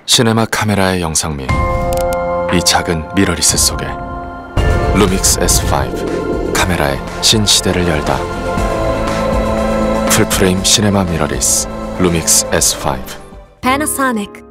시네마 카메라의 영상 및 이 작은 미러리스 속에 루믹스 S5 카메라의 신시대를 열다. 풀프레임 시네마 미러리스 루믹스 S5. Panasonic.